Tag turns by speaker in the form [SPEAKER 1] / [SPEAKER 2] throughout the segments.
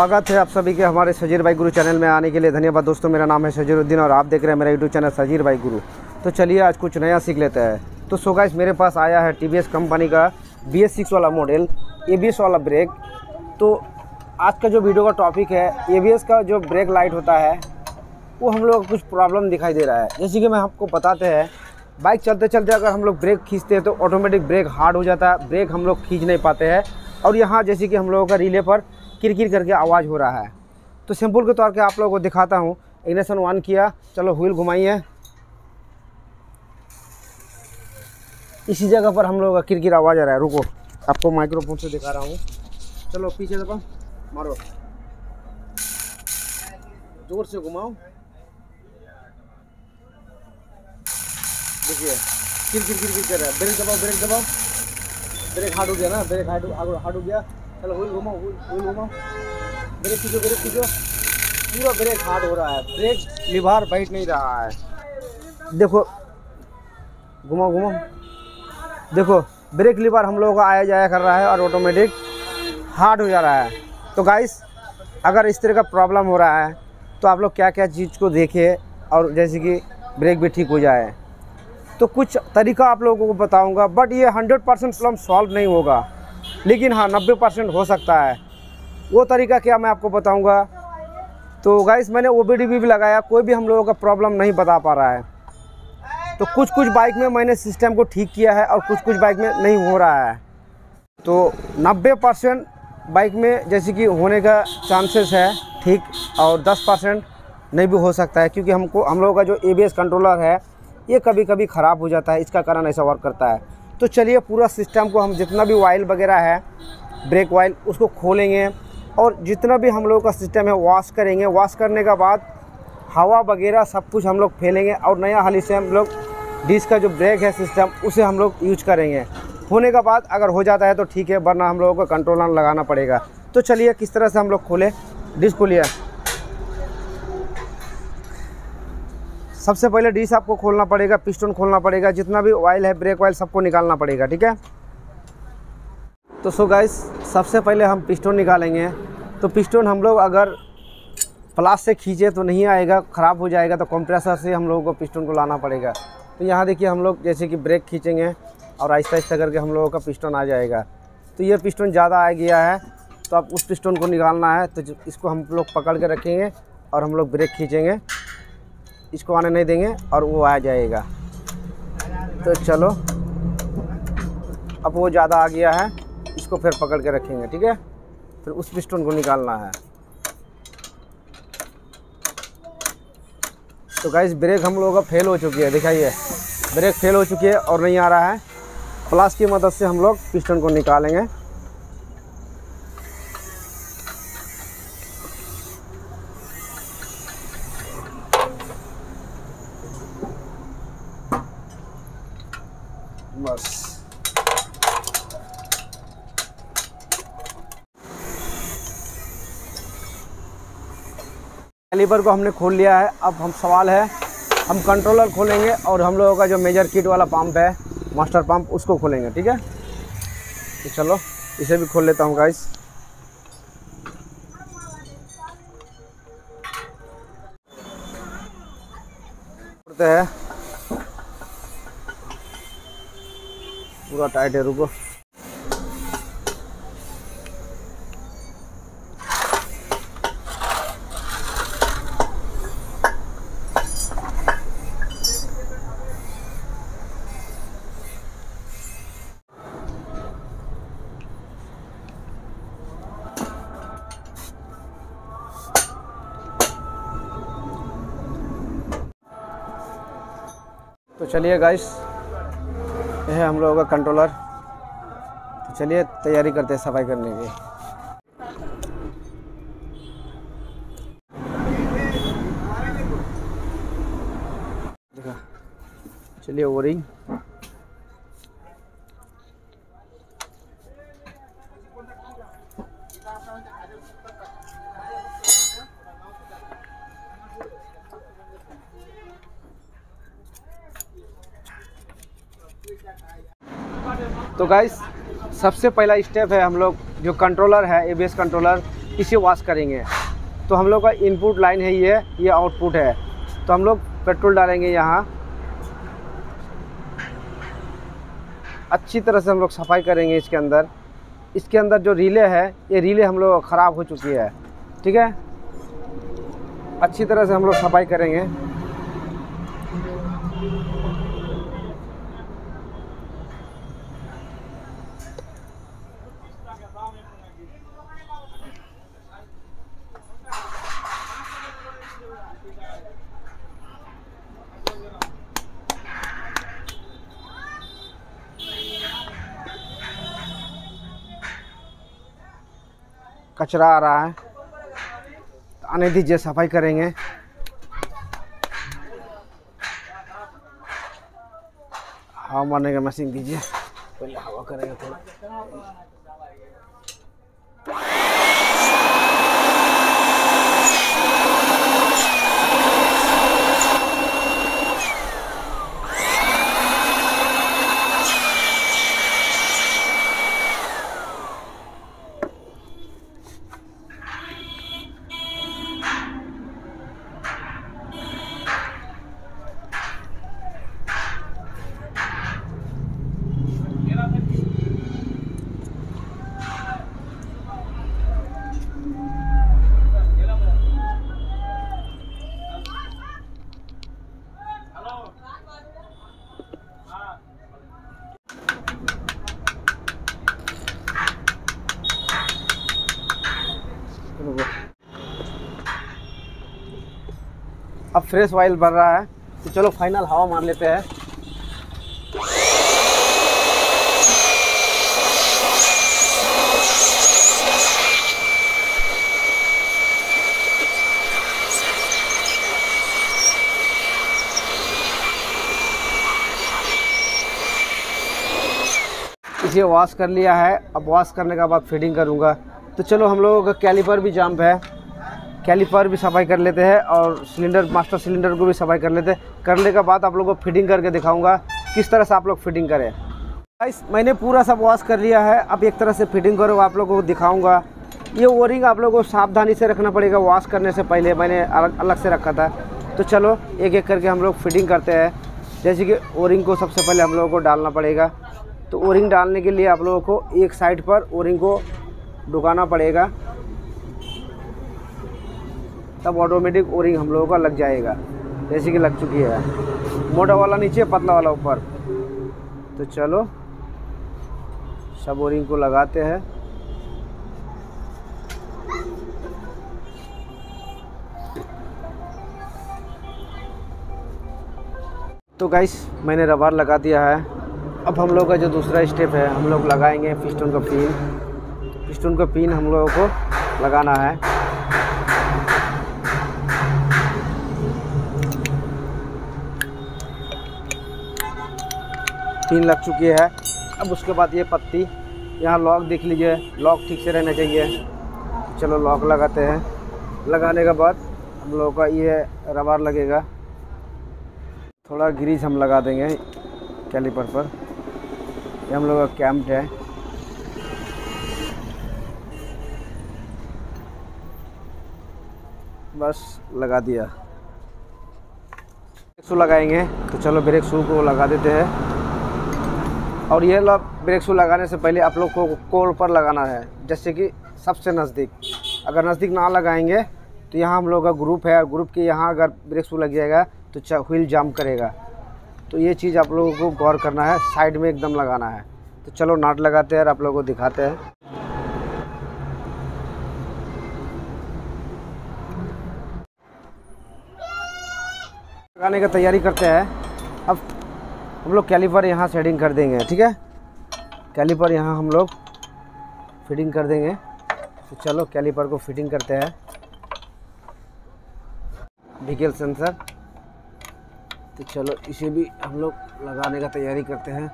[SPEAKER 1] स्वागत है आप सभी के हमारे सजीर भाई गुरु चैनल में आने के लिए धन्यवाद। दोस्तों मेरा नाम है सजीरुद्दीन और आप देख रहे हैं मेरा यूट्यूब चैनल सजीर भाई गुरु। तो चलिए आज कुछ नया सीख लेते हैं। तो सो गाइस मेरे पास आया है TVS कंपनी का BS6 वाला मॉडल ABS वाला ब्रेक। तो आज का जो वीडियो का टॉपिक है ABS का जो ब्रेक लाइट होता है वो हम लोग को कुछ प्रॉब्लम दिखाई दे रहा है। जैसे कि मैं आपको बताते हैं, बाइक चलते चलते अगर हम लोग ब्रेक खींचते हैं तो ऑटोमेटिक ब्रेक हार्ड हो जाता है, ब्रेक हम लोग खींच नहीं पाते हैं। और यहाँ जैसे कि हम लोगों का रिले पर किरकिर करके आवाज़ हो रहा है। तो सिंपल के तौर पे आप लोगों को दिखाता हूँ। इग्निशन ऑन किया, चलो व्हील घुमाइए। इसी जगह पर हम लोगों का किरकिर आवाज़ आ रहा है। रुको आपको माइक्रोफोन से दिखा रहा हूँ। चलो पीछे दबा मारो, जोर से घुमाओ। देखिए किरकिर किरकिर कर रहा है। ब्रेक दबाओ, ब्रेक दबाओ। ब्रेक हार्ड हो गया ना, ब्रेक हार्ड हो गया। चलो व्हील घुमाओ, व्हील घुमाओ। ब्रेक खींचो, ब्रेक खींचो। पूरा ब्रेक हार्ड हो रहा है, ब्रेक लिभार बैठ नहीं रहा है। देखो घुमाओ घुमाओ, देखो ब्रेक लीवर हम लोगों का आया जाया कर रहा है और ऑटोमेटिक हार्ड हो जा रहा है। तो गाइस अगर इस तरह का प्रॉब्लम हो रहा है तो आप लोग क्या क्या चीज़ को देखें और जैसे कि ब्रेक भी ठीक हो जाए। तो कुछ तरीका आप लोगों को बताऊंगा, बट ये 100% प्रॉब्लम सॉल्व नहीं होगा, लेकिन हाँ 90% हो सकता है। वो तरीका क्या मैं आपको बताऊंगा। तो गाइस मैंने OBD भी लगाया, कोई भी हम लोगों का प्रॉब्लम नहीं बता पा रहा है। तो कुछ बाइक में मैंने सिस्टम को ठीक किया है और कुछ बाइक में नहीं हो रहा है। तो 90% बाइक में जैसे कि होने का चांसेस है ठीक, और 10% नहीं भी हो सकता है, क्योंकि हम लोगों का जो ABS कंट्रोलर है ये कभी कभी ख़राब हो जाता है, इसका कारण ऐसा वर्क करता है। तो चलिए पूरा सिस्टम को हम जितना भी ऑयल वगैरह है, ब्रेक ऑयल, उसको खोलेंगे और जितना भी हम लोगों का सिस्टम है वॉश करेंगे। वॉश करने के बाद हवा वगैरह सब कुछ हम लोग फैलेंगे और नया हाली से हम लोग डिस्क का जो ब्रेक है सिस्टम उसे हम लोग यूज करेंगे। होने के बाद अगर हो जाता है तो ठीक है, वरना हम लोगों को कंट्रोलर लगाना पड़ेगा। तो चलिए किस तरह से हम लोग खोले डिस्क को। लिया सबसे पहले डिस्क आपको खोलना पड़ेगा, पिस्टन खोलना पड़ेगा, जितना भी ऑयल है ब्रेक ऑयल सबको निकालना पड़ेगा, ठीक है। तो सो गाइस सबसे पहले हम पिस्टन निकालेंगे। तो पिस्टन हम लोग अगर प्लास से खींचे तो नहीं आएगा, ख़राब हो जाएगा। तो कंप्रेसर से हम लोगों को पिस्टन को लाना पड़ेगा। तो यहाँ देखिए हम लोग जैसे कि ब्रेक खींचेंगे और आहिस्ता आहिस्ता करके हम लोगों का पिस्टन आ जाएगा। तो ये पिस्टन ज़्यादा आ गया है तो अब उस पिस्टन को निकालना है। तो इसको हम लोग पकड़ के रखेंगे और हम लोग ब्रेक खींचेंगे, इसको आने नहीं देंगे और वो आ जाएगा। तो चलो अब वो ज़्यादा आ गया है, इसको फिर पकड़ के रखेंगे, ठीक है। फिर उस पिस्टन को निकालना है। तो गाइस ब्रेक हम लोगों का फेल हो चुकी है, दिखाइए ब्रेक फेल हो चुकी है और नहीं आ रहा है। प्लास की मदद से हम लोग पिस्टन को निकालेंगे। बस कैलिपर को हमने खोल लिया है। अब हम सवाल है हम कंट्रोलर खोलेंगे और हम लोगों का जो मेजर किट वाला पंप है, मास्टर पंप, उसको खोलेंगे, ठीक है। तो चलो इसे भी खोल लेता हूँ गाइस। खोलते हैं, पूरा टाइट है, रुको। तो चलिए गाइस यह है हम लोगों का कंट्रोलर। तो चलिए तैयारी करते हैं सफाई करने की। देखा, चलिए ओरिंग तो गाइस सबसे पहला स्टेप है हम लोग जो कंट्रोलर है ABS कंट्रोलर इसे वॉश करेंगे। तो हम लोग का इनपुट लाइन है ये आउटपुट है। तो हम लोग पेट्रोल डालेंगे यहाँ, अच्छी तरह से हम लोग सफाई करेंगे इसके अंदर। इसके अंदर जो रिले है, ये रिले हम लोग ख़राब हो चुकी है, ठीक है। अच्छी तरह से हम लोग सफाई करेंगे। कचरा आ रहा है, आने दीजिए, सफाई करेंगे। हवा मारने का मशीन दीजिए, पहले हवा करेंगे थोड़ा। अब फ्रेश ऑयल भर रहा है, तो चलो फाइनल हवा मार लेते हैं। इसे वॉश कर लिया है। अब वॉश करने के बाद फिटिंग करूँगा। तो चलो हम लोगों का कैलिपर भी जंप है, कैलिपर भी सफाई कर लेते हैं और सिलेंडर, मास्टर सिलेंडर को भी सफाई कर लेते हैं। करने के बाद आप लोगों को फिटिंग करके दिखाऊंगा किस तरह से आप लोग फिटिंग करें। गाइस मैंने पूरा सब वॉश कर लिया है। अब एक तरह से फिटिंग करो, आप लोगों को दिखाऊंगा। ये ओरिंग आप लोगों को सावधानी से रखना पड़ेगा, वॉश करने से पहले मैंने अलग से रखा था। तो चलो एक एक करके हम लोग फिटिंग करते हैं। जैसे कि ओरिंग को सबसे पहले हम लोगों को डालना पड़ेगा। तो ओरिंग डालने के लिए आप लोगों को एक साइड पर ओरिंग को ढुकाना पड़ेगा, तब ऑटोमेटिक ओरिंग हम लोगों का लग जाएगा। जैसे कि लग चुकी है, मोटा वाला नीचे, पतला वाला ऊपर। तो चलो सब ओरिंग को लगाते हैं। तो गाइस मैंने रबर लगा दिया है। अब हम लोग का जो दूसरा स्टेप है, हम लोग लगाएंगे पिस्टन का पिन। पिस्टन का पिन हम लोगों को लगाना है। पिन लग चुकी है। अब उसके बाद ये पत्ती, यहाँ लॉक देख लीजिए, लॉक ठीक से रहना चाहिए। चलो लॉक लगाते हैं। लगाने के बाद हम लोगों का ये रबर लगेगा। थोड़ा ग्रीस हम लगा देंगे कैलिपर पर। ये हम लोग का कैम्प है। बस लगा दिया। ब्रेक शू लगाएंगे। तो चलो ब्रेक शू को लगा देते हैं। और ये ब्रेक शू लगाने से पहले आप लोग को कोर पर लगाना है, जैसे कि सबसे नज़दीक। अगर नज़दीक ना लगाएंगे तो यहाँ हम लोग का ग्रुप है, और ग्रुप के यहाँ अगर ब्रेक शू लग जाएगा तो व्हील जंप करेगा। तो ये चीज़ आप लोगों को गौर करना है, साइड में एकदम लगाना है। तो चलो नाट लगाते हैं और आप लोगों को दिखाते हैं। लगाने का तैयारी करते हैं। अब हम लोग कैलिपर यहाँ सेटिंग कर देंगे, ठीक है। कैलिपर यहाँ हम लोग फिटिंग कर देंगे। तो चलो कैलिपर को फिटिंग करते हैं। व्हीकल सेंसर, तो चलो इसे भी हम लोग लगाने का तैयारी करते हैं।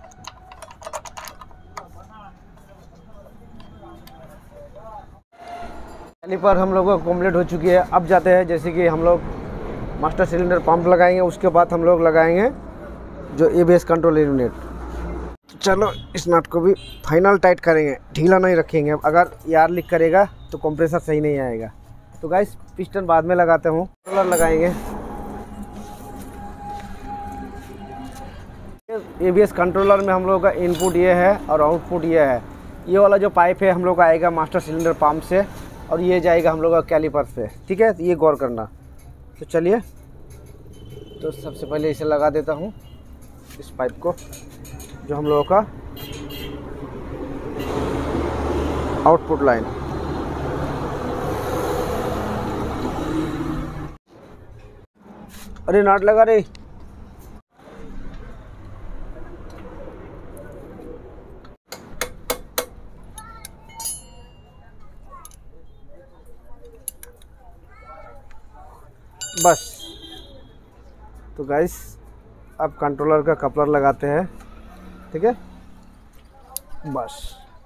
[SPEAKER 1] कैलिपर हम लोगों को कंप्लीट हो चुकी है। अब जाते हैं, जैसे कि हम लोग मास्टर सिलेंडर पंप लगाएंगे, उसके बाद हम लोग लगाएंगे जो ABS कंट्रोल यूनिट। चलो इस नट को भी फाइनल टाइट करेंगे, ढीला नहीं रखेंगे। अगर यार लीक करेगा तो कंप्रेसर सही नहीं आएगा। तो गाइस पिस्टन बाद में लगाते हूँ, कंट्रोलर लगाएंगे। एबीएस कंट्रोलर में हम लोगों का इनपुट ये है और आउटपुट ये है। ये वाला जो पाइप है हम लोग का आएगा मास्टर सिलेंडर पंप से और ये जाएगा हम लोग का कैलिपर से, ठीक है। ये गौर करना। तो चलिए, तो सबसे पहले इसे लगा देता हूँ, इस पाइप को जो हम लोगों का आउटपुट लाइन। अरे नट लगा रे। बस। तो गाइस अब कंट्रोलर का कपलर लगाते हैं, ठीक है। बस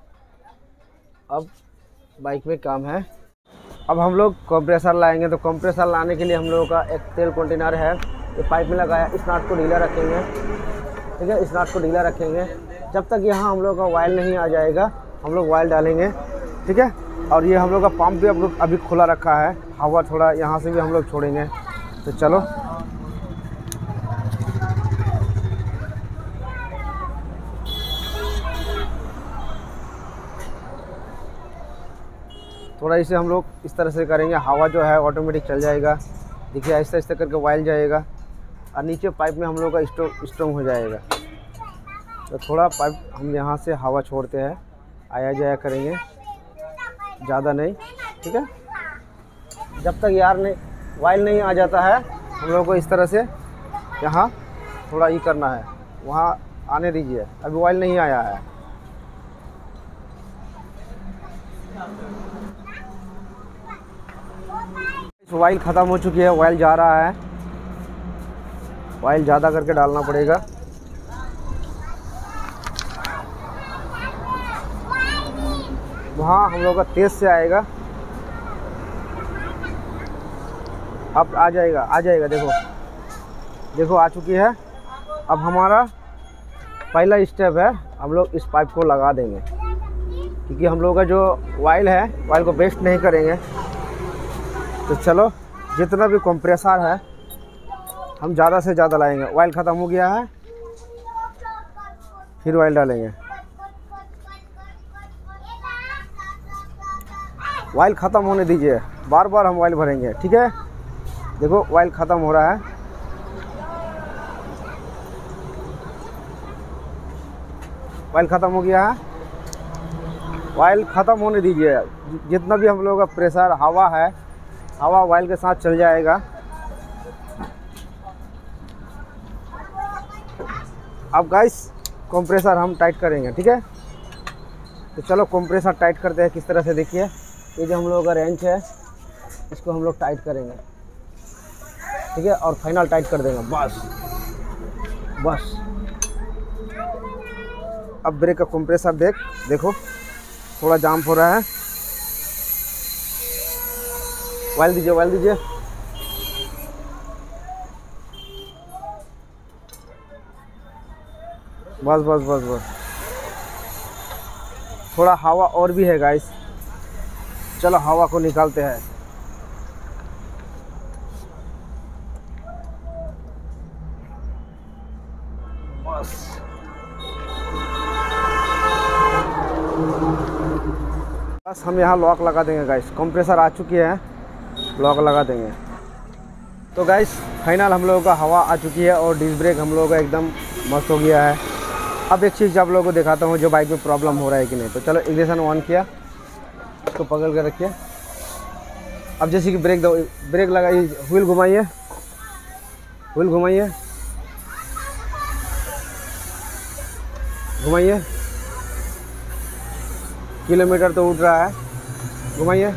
[SPEAKER 1] अब बाइक में काम है। अब हम लोग कंप्रेसर लाएंगे। तो कंप्रेसर लाने के लिए हम लोगों का एक तेल कंटेनर है, ये पाइप में लगाया। इस नट को ढीला रखेंगे, ठीक है। इस नट को ढीला रखेंगे जब तक यहाँ हम लोग का ऑयल नहीं आ जाएगा, हम लोग ऑयल डालेंगे, ठीक है। और ये हम लोग का पंप भी अभी खुला रखा है, हवा थोड़ा यहाँ से भी हम लोग छोड़ेंगे। तो चलो थोड़ा इसे हम लोग इस तरह से करेंगे, हवा जो है ऑटोमेटिक चल जाएगा। देखिए आहिस्ता आहिस्ता करके ऑयल जाएगा और नीचे पाइप में हम लोग का स्ट्रोंग हो जाएगा। तो थोड़ा पाइप हम यहाँ से हवा छोड़ते हैं, आया जाया करेंगे, ज़्यादा नहीं, ठीक है। जब तक यार नहीं ऑयल नहीं आ जाता है हम लोग को इस तरह से यहाँ थोड़ा ये करना है, वहाँ आने दीजिए। अभी ऑयल नहीं आया है। ऑयल ख़त्म हो चुकी है, ऑयल जा रहा है। ऑयल ज़्यादा करके डालना पड़ेगा। वहाँ हम लोग का तेज़ से आएगा। अब आ जाएगा। देखो आ चुकी है। अब हमारा पहला स्टेप है, हम लोग इस पाइप को लगा देंगे, क्योंकि हम लोग का जो ऑयल है, ऑयल को वेस्ट नहीं करेंगे। तो चलो जितना भी कंप्रेसर है हम ज़्यादा से ज़्यादा लाएंगे। ऑयल ख़त्म हो गया है, फिर ऑयल डालेंगे। ऑयल ख़त्म होने दीजिए, बार बार हम ऑयल भरेंगे, ठीक है। देखो ऑयल ख़त्म हो रहा है। ऑयल ख़त्म हो गया है। ऑयल ख़त्म होने दीजिए। जितना भी हम लोगों का प्रेशर हवा है, हवा ऑयल के साथ चल जाएगा। अब गाइस कंप्रेसर हम टाइट करेंगे, ठीक है। तो चलो कंप्रेसर टाइट करते हैं किस तरह से। देखिए ये जो हम लोगों का रेंच है, इसको हम लोग टाइट करेंगे, ठीक है। और फाइनल टाइट कर देंगे। बस। अब ब्रेक का कंप्रेसर देखो थोड़ा जाम हो रहा है। ऑयल दीजिए। बस। थोड़ा हवा और भी है गाइस, चलो हवा को निकालते हैं। बस हम यहाँ लॉक लगा देंगे गाइस। कंप्रेसर आ चुकी है, लॉक लगा देंगे। तो गाइस फाइनल हम लोगों का हवा आ चुकी है और डिस्क ब्रेक हम लोगों का एकदम मस्त हो गया है। अब एक चीज़ आप लोगों को दिखाता हूँ जो बाइक में प्रॉब्लम हो रहा है कि नहीं। तो चलो इग्निशन ऑन किया, इसको पकड़ कर रखिए। अब जैसे कि ब्रेक लगाइए, व्हील घुमाइए, किलोमीटर तो उठ रहा है, घुमाइए।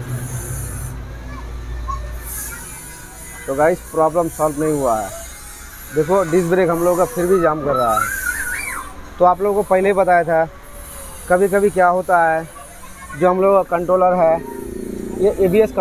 [SPEAKER 1] तो गाइस प्रॉब्लम सॉल्व नहीं हुआ है। देखो डिस्क ब्रेक हम लोगों का फिर भी जाम कर रहा है। तो आप लोगों को पहले ही बताया था, कभी कभी क्या होता है, जो हम लोगों का कंट्रोलर है, ये एबीएस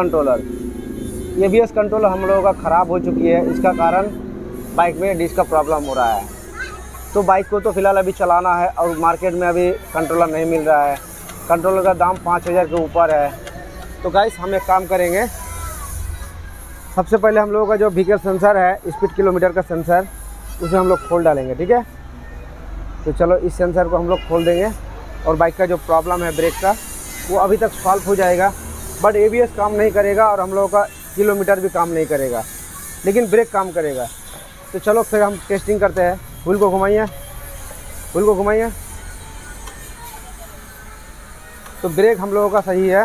[SPEAKER 1] कंट्रोलर हम लोगों का ख़राब हो चुकी है। इसका कारण बाइक में डिस्क का प्रॉब्लम हो रहा है। तो बाइक को तो फ़िलहाल अभी चलाना है और मार्केट में अभी कंट्रोलर नहीं मिल रहा है। कंट्रोलर का दाम 5000 के ऊपर है। तो गाइस हम एक काम करेंगे, सबसे पहले हम लोगों का जो व्हीकल सेंसर है, स्पीड किलोमीटर का सेंसर, उसे हम लोग खोल डालेंगे, ठीक है। तो चलो इस सेंसर को हम लोग खोल देंगे और बाइक का जो प्रॉब्लम है ब्रेक का वो अभी तक सॉल्व हो जाएगा। बट ABS काम नहीं करेगा और हम लोगों का किलोमीटर भी काम नहीं करेगा, लेकिन ब्रेक काम करेगा। तो चलो फिर हम टेस्टिंग करते हैं। व्हील को घुमाइए, व्हील को घुमाइए। तो ब्रेक हम लोगों का सही है।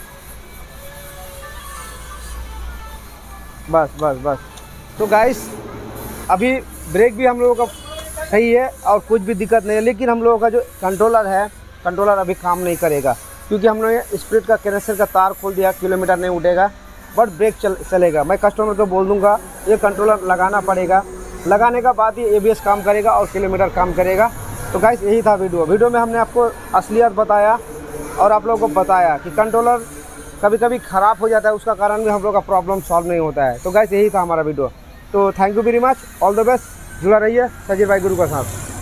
[SPEAKER 1] बस बस बस। तो गाइस अभी ब्रेक भी हम लोगों का सही है और कुछ भी दिक्कत नहीं है, लेकिन हम लोगों का जो कंट्रोलर है, कंट्रोलर अभी काम नहीं करेगा क्योंकि हमने स्प्लिट का कैरेक्टर का तार खोल दिया। किलोमीटर नहीं उठेगा बट ब्रेक चलेगा। मैं कस्टमर को बोल दूंगा ये कंट्रोलर लगाना पड़ेगा, लगाने का बाद ही ABS काम करेगा और किलोमीटर काम करेगा। तो गाइस यही था वीडियो में हमने आपको असलियत बताया और आप लोगों को बताया कि कंट्रोलर कभी कभी ख़राब हो जाता है, उसका कारण भी हम लोग का प्रॉब्लम सॉल्व नहीं होता है। तो गाइस यही था हमारा वीडियो। तो thank you very much, all the best. जुड़ा रहिए सजीर भाई गुरु का साथ।